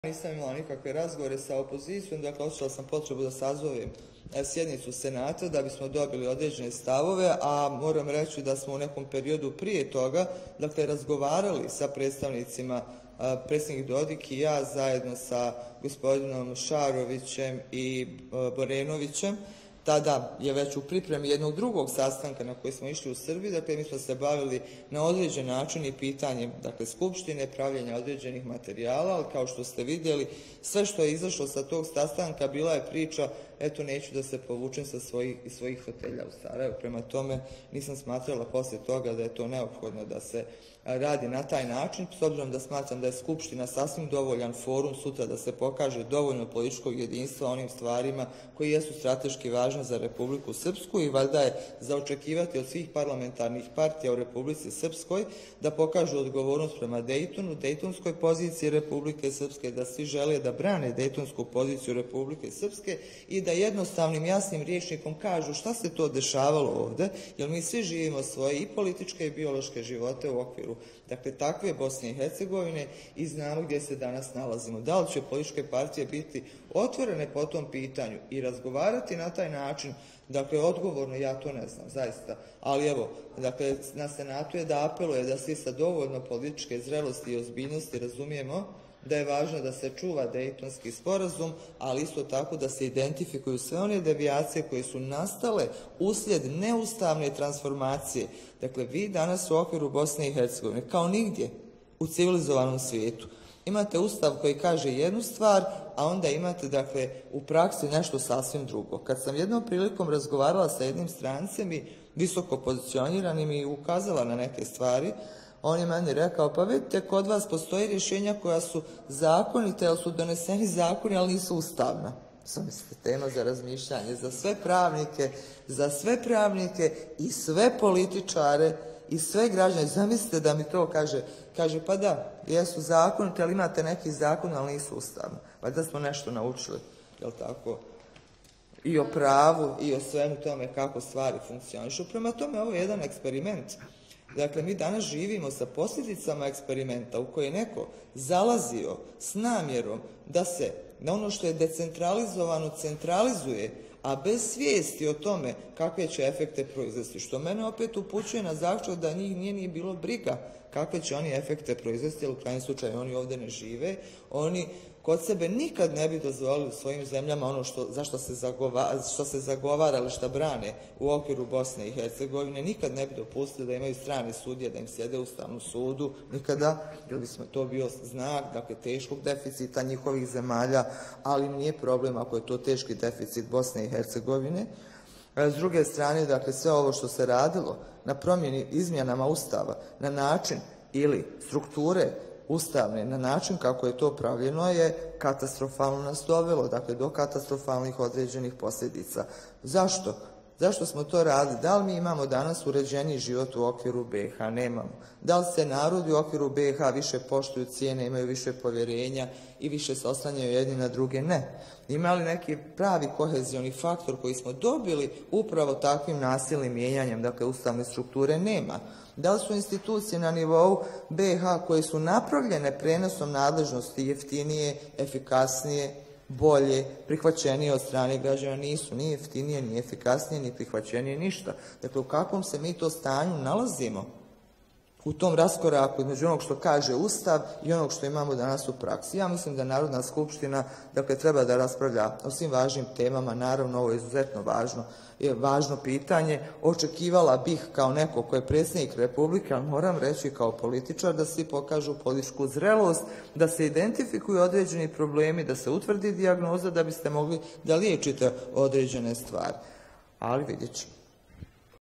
Nisam imala nikakve razgovore sa opozicijom, dakle osjećala sam potrebu da sazovem sjednicu Senata da bismo dobili određene stavove, a moram reći da smo u nekom periodu prije toga, dakle, razgovarali sa predstavnicima, predsjednik Dodik i ja zajedno sa gospodinom Šarovićem i Borenovićem. Tada je već u pripremi jednog drugog sastanka na koji smo išli u Srbiji, dakle mi smo se bavili na određen način i pitanjem, dakle, Skupštine, pravljenja određenih materijala, ali kao što ste vidjeli, sve što je izašlo sa tog sastanka bila je priča, eto, neću da se povučem sa svojih fotelja u Sarajevu. Prema tome nisam smatrala poslije toga da je to neophodno da se radi na taj način, s obzirom da smatram da je Skupština sasvim dovoljan forum sutra da se pokaže dovoljno političkog jedinstva onim stvarima koji jesu strateški važni za Republiku Srpsku i valjda je za očekivati od svih parlamentarnih partija u Republici Srpskoj da pokažu odgovornost prema Dejtonu, dejtonskoj poziciji Republike Srpske, da svi žele da brane dejtonsku poziciju Republike Srpske i da jednostavnim, jasnim rječnikom kažu šta se to dešavalo ovde, jer mi svi živimo svoje i političke i biološke živote u okviru, dakle, takve Bosne i Hercegovine i znamo gdje se danas nalazimo. Da li će političke partije biti otvorene po tom pitanju i razgovarati na taj način, dakle, odgovorno, ja to ne znam, zaista. Ali evo, dakle, na Senatu je da apeluje da svi sa dovoljno političke zrelosti i ozbiljnosti razumijemo da je važno da se čuva Dejtonski sporazum, ali isto tako da se identifikuju sve one devijacije koje su nastale uslijed neustavne transformacije. Dakle, vi danas u okviru Bosne i Hercegovine, kao nigdje u civilizovanom svijetu, imate ustav koji kaže jednu stvar, a onda imate, dakle, u praksi nešto sasvim drugo. Kad sam jednom prilikom razgovarala sa jednim strancem i visoko pozicioniranim i ukazala na neke stvari, on je meni rekao, pa vidite, kod vas postoje rješenja koja su zakonite, ali su doneseni zakoni, ali nisu ustavna. Sam mislite, tema za razmišljanje, za sve pravnike i sve političare i sve građane. Zamislite da mi to kaže, pa da, jesu zakonite, ali imate neki zakon, ali nisu ustavni. Valjda smo nešto naučili, jel tako? I o pravu, i o svemu tome kako stvari funkcionišu. Prema tome, ovo je jedan eksperiment. Dakle, mi danas živimo sa posljedicama eksperimenta u koje je neko zalazio s namjerom da se na ono što je decentralizovano centralizuje, a bez svijesti o tome kakve će efekte proizvesti, što mene opet upućuje na zaključak da njih nije bilo briga kakve će oni efekte proizvesti, jer u krajnjem slučaju oni ovdje ne žive, oni kod sebe nikad ne bi dozvolili u svojim zemljama ono zašto se zagovara ili šta brane u okviru Bosne i Hercegovine, nikad ne bi dopustili da imaju strane sudije, da im sjede u Ustavnom sudu, nikada, jer bi to bio znak, dakle, teškog deficita njihovih zemalja, ali nije problem ako je to teški deficit Bosne i Hercegovine. S druge strane, dakle, sve ovo što se radilo na promjeni izmjenama Ustava na način ili strukture ustavne, na način kako je to pravljeno, je katastrofalno nas dovelo, dakle, do katastrofalnih određenih posljedica. Zašto? Zašto smo to radili? Da li mi imamo danas uređeniji život u okviru BiH? Nemamo. Da li se narodi u okviru BiH više poštuju, cijene, imaju više povjerenja i više se oslanjaju jedni na druge? Ne. Ima li neki pravi kohezioni faktor koji smo dobili upravo takvim nasilnim mijenjanjem, dakle, ustavne strukture? Nema. Da li su institucije na nivou BiH koje su napravljene prenosom nadležnosti jeftinije, efikasnije, bolje, prihvaćenije od strane građana? Nisu, ni jeftinije, ni efikasnije, ni prihvaćenije, ništa. Dakle, u kakvom se mi to stanju nalazimo u tom raskoraku između onog što kaže Ustav i onog što imamo danas u praksi? Ja mislim da Narodna skupština, dakle, treba da raspravlja o svim važnim temama. Naravno, ovo je izuzetno važno pitanje. Očekivala bih kao neko ko je predsjednik Republike, ali moram reći kao političar, da svi pokažu političku zrelost, da se identifikuju određeni problemi, da se utvrdi dijagnoza da biste mogli da liječite određene stvari. Ali vidjet ćemo.